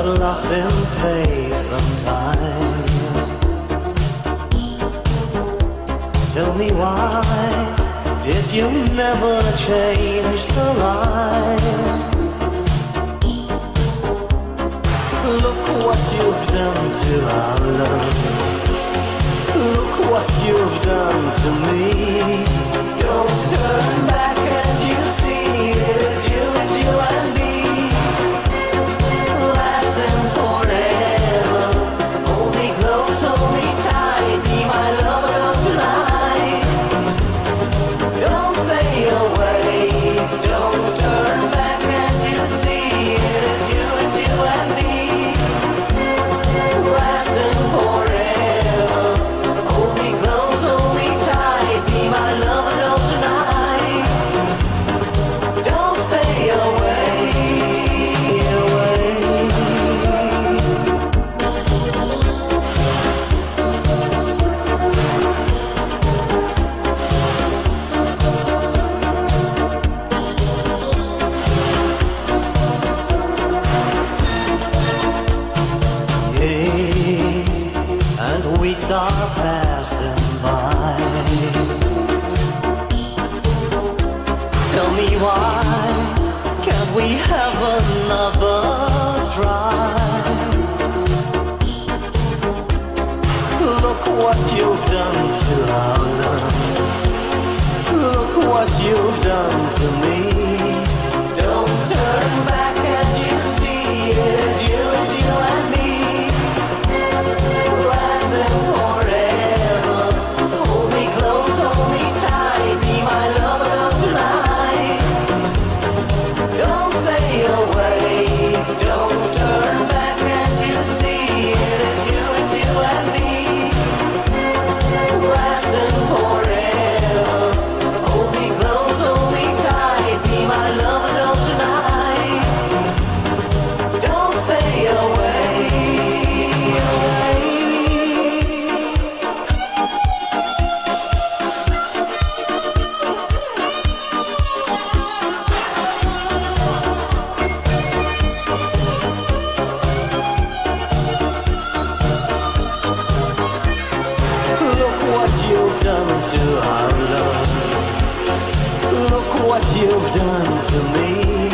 lost in space and time. Tell me why did you never change the line? Look what you've done to our love. Look what you've done to me. Don't turn back and you see it's you and me. Lasting forever. Hold me close, hold me tight. Be my lover of tonight. Don't fade away. Don't turn back and you see it's you and me. Lasting forever. Hold me close, hold me tight. Be my lover of tonight. Don't fade away. And weeks are passing by. Tell me why can't we have another try? Look what you've done to our love. Look what you've done to me. Don't turn back and you see it's you and me. Lasting forever. Hold me close, hold me tight. Be my lover of tonight. Don't fade away. Don't turn back and you see it's you and me. Lasting forever. Hold me close, hold me tight. Be my lover of tonight. Don't fade away. Look what you've done to our love. Look what you've done to me.